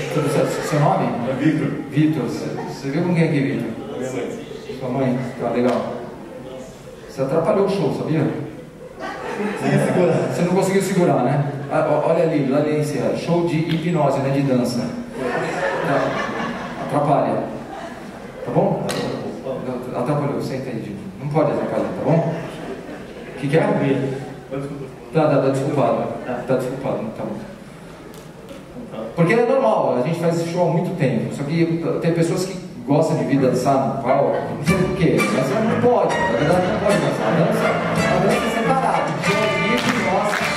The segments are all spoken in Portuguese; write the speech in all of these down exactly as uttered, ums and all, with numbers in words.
Tudo certo? Seu nome? É Vitor. Vitor. Você viu com quem aqui, Vitor? Minha mãe. Sua mãe? Tá legal. Você atrapalhou o show, sabia? Você não conseguiu segurar, né? Olha ali, lá ali, show de hipnose, né? De dança. Atrapalha. Tá bom? Atrapalhou, senta aí, Diego. Não pode atrapalhar, tá bom? O que, que é? Tá, tá, tá desculpado. Tá desculpado, tá bom. Porque é normal, a gente faz esse show há muito tempo. Só que tem pessoas que gostam de vir dançar no palco, não sei por quê, mas não pode, na verdade não pode dançar. A dança, a dança é separada. Show de hipnose.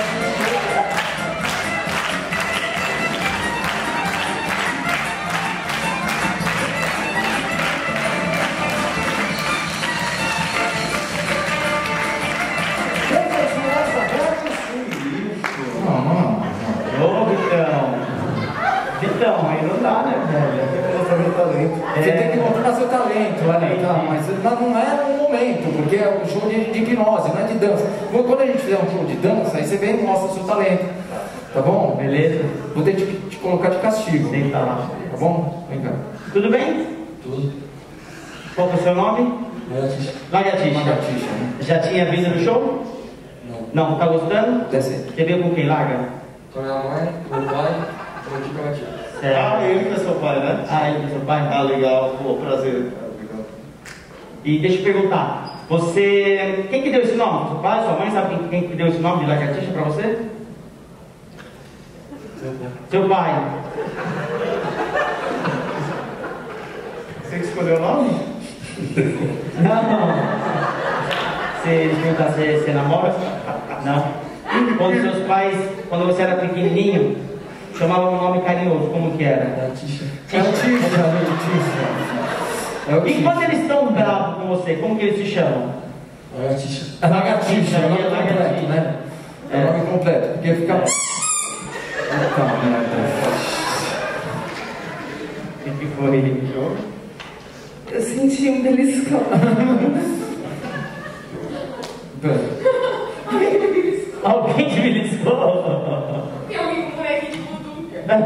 Então, aí não dá, né, velho? Tem que mostrar meu talento. Você É. tem que mostrar seu talento, olha, tá, mas não é no momento, porque é um show de, de hipnose, não é de dança. Quando a gente fizer um show de dança, aí você vem e mostra o seu talento. Tá bom? Beleza? Vou ter que te, te colocar de castigo. Senta lá. Tá bom? Vem cá. Tudo bem? Tudo. Qual que é o seu nome? Lagartixa. Lagartixa. Lagartixa, né? Já tinha vindo no show? Não. Não, tá gostando? Desce. Você veio com quem, Laga? Com a minha mãe, meu pai, tô aqui com a minha tia. Certo. Ah, ele que é seu pai, né? Ah, ele é seu pai? Ah, legal. Pô, prazer. Ah, legal. E deixa eu perguntar, você... Quem que deu esse nome? Seu pai, sua mãe, sabe quem, quem que deu esse nome de Lagartixa pra você? Seu pai. Seu pai. Você que escolheu o nome? Não. Você perguntar se você namora? Não. Quando seus pais, quando você era pequenininho, chamavam um nome carinhoso, como que era? Lagartixa. Lagartixa, Lagartixa. E quando eles estão bravos com você, como que eles se chamam? Lagartixa. É Lagartixa, é o nome Lagartixa. completo, né? É o nome completo, porque fica... Puta merda. O que foi? Eu senti um beliscão. Pera. Alguém que me listou? Tem alguém com bonequinho de voodoo.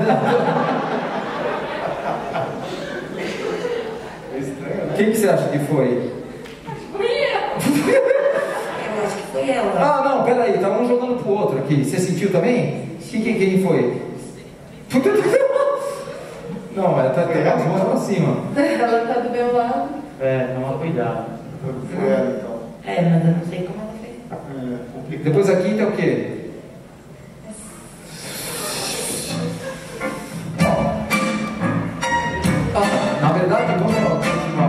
É estranho, né? Quem que você acha que foi? Fui eu. Eu acho que foi ela. Ah, não, peraí, tá um jogando pro outro aqui. Você sentiu também? Quem, quem, quem foi? Não, ela tá pegando as mãos pra cima. Ela tá do meu lado. É, toma cuidado. Foi ela, então. É, mas eu não sei como ela fez. É, complicado. Depois aqui tem o quê? Ah, na verdade, vamos continuar.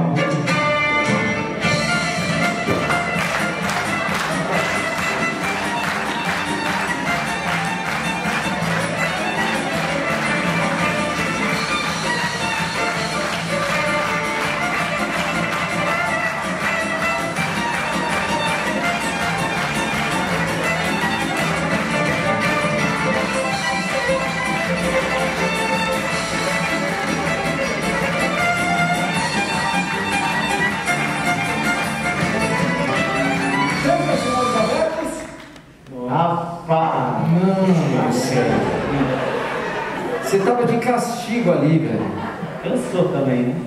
Rapaz. Mano, céu. Você tava de castigo ali, velho. Cansou também, né?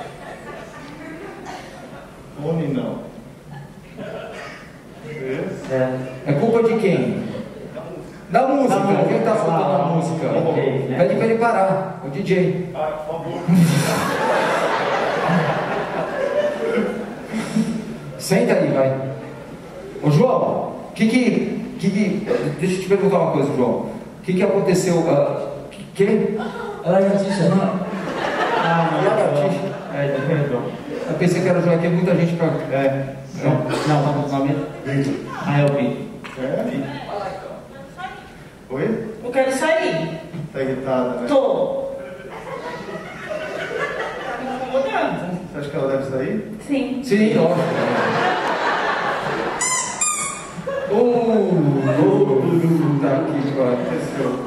Fone não. É. É culpa de quem? Da música. Da música. Quem tá soltando a Ah, música? D J, né? Pede pra ele parar. O D J. Ah, por favor. Senta aí, vai. Ô, João, que que, que que... Deixa eu te perguntar uma coisa, João. O que que aconteceu? Uh, que? que? Lagartixa. Ah, não, Lagartixa. É, de perdão. Eu pensei que era o João, que é muita gente pra... É. Não, não, vamos nome. Vitor. Ah, é o Vitor. É? Oi? Eu quero sair. Tá irritada, né? Tô. Tá me incomodando. Você acha que ela deve sair? Sim. Sim, lógico. Uh, uh, tá aqui, O que aconteceu?